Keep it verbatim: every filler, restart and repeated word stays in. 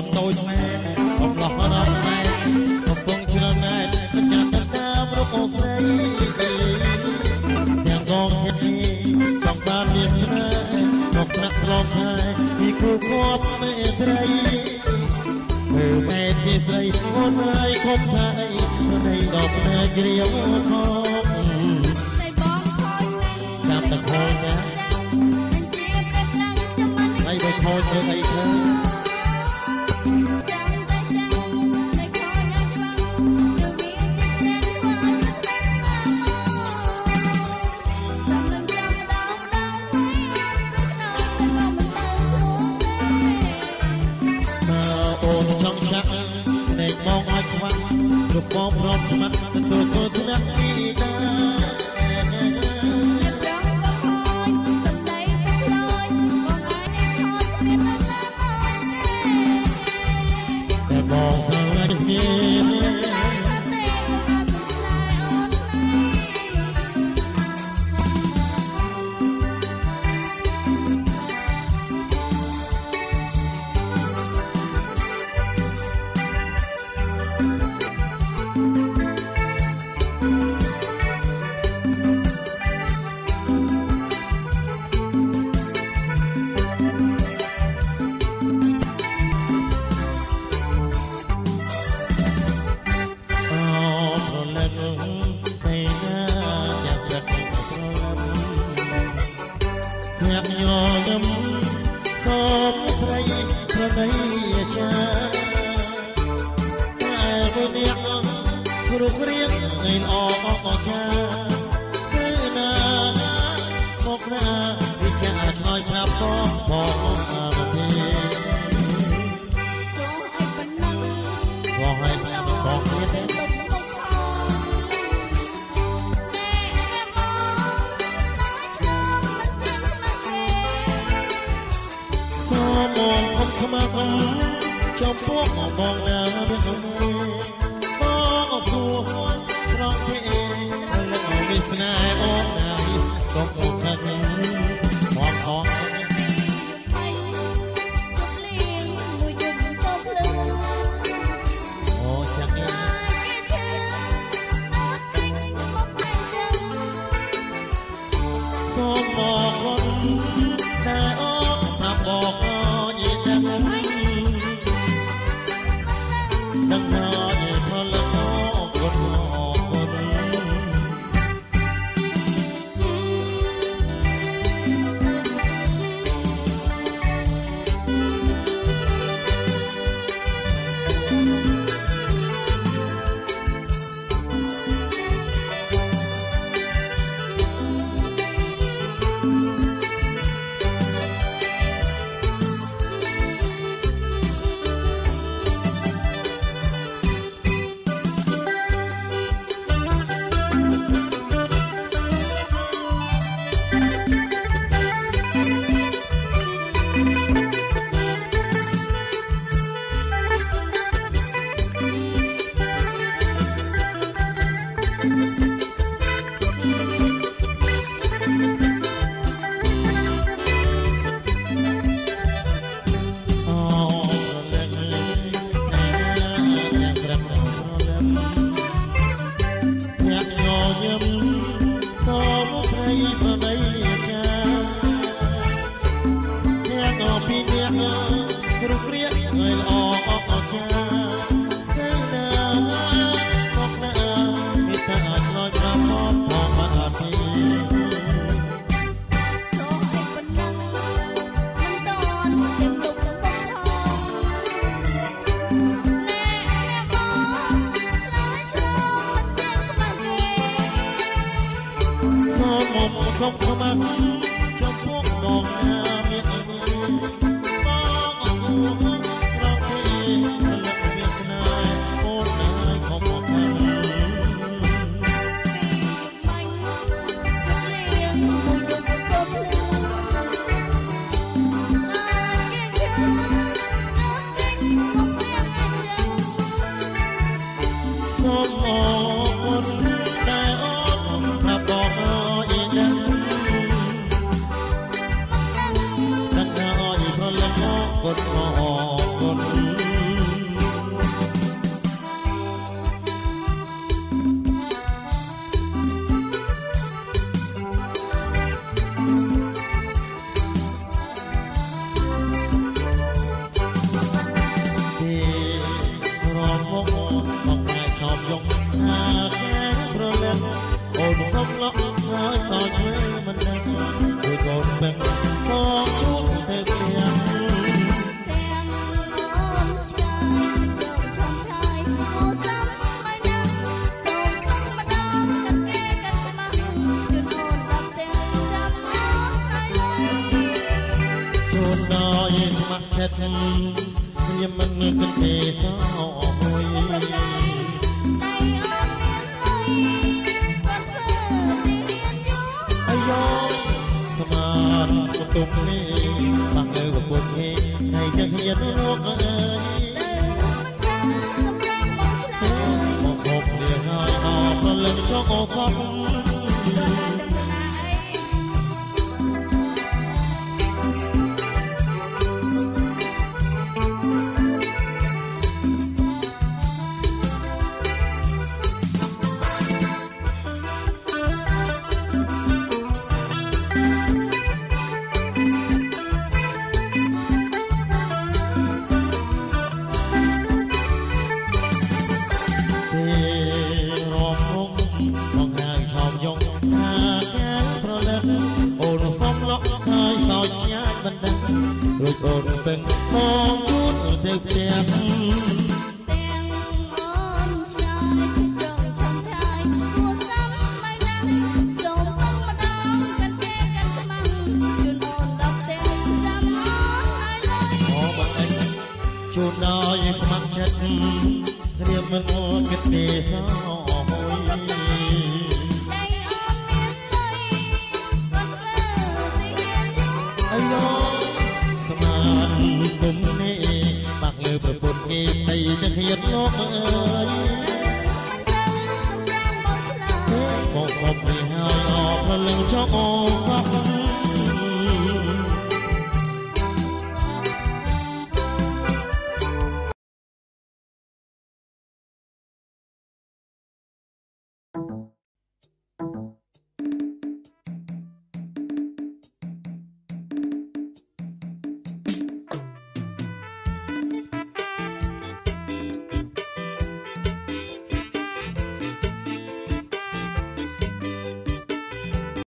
តូចម៉ែកំឡោះរត់ម៉ែកំពុងជ្រើណែនចាំទៅតាមរកអូស្រីទាំងកងចិត្តต้องបានមានស្នេហ៍មកប្រាក់ត្រង់ហើយពីគូគប់មេត្រីមើលតែជាស្រីអូនហើយគប់ថៃនៅដល់ផ្នែកគ្រាវខំតែបងខូចចាំតែខូចចាអីបើខូចធ្វើអីធ្វើបងព្រមស្ម័គ្រទទួលទទួលធ្នាក់ពីដាតែបងស្លាញ់គ្នារូបរាងនៃអអអចាគឺណាមកណាវិចារឆ្លើយប្រាប់បងបងអរទេបងឲ្យសងទៀតទេសូមបងអត់ខ្មាស់ចំពោះបងណាវាអត់ត្រង់ទេលើកវិស្នាអូនណាកុំអត់ខាត់មកអស់អូចាក់សូមบอกคนតែអត់ប្រាប់บอกយីតែដឹងថាយីផលkhông có mang trong thuốc đòn nhà miệng bó ngọc thu rong ចិត្តខ្ញុំមិនគិតទេសោមួយអាយ៉ស្មានបន្ទុកនេះបាក់លើកពុតគេថ្ងៃចឹងហ៊ានលោកអើយមកសពលៀងហើយអបប្រលឹងចង់អសពរួចអូនពឹងមកជូនទៅផ្ទះទាំងអូនឆ្ងាយត្រង់ចំឆាយគួរសាំមិនណាសូមពឹងម្ដងកាន់គេកាន់ស្មាំជូនអូនដល់ផ្ទះចាំអូនហើយឡើយអូបងអញជូនដល់ឲ្យស្ម័គ្រចិត្តរៀបមិនអូនគិតទេសោប្រពន្ធគេនៃจะឃ្លាតលោកអើយមកមកនេះហើយអបប្រលឹងចោលអ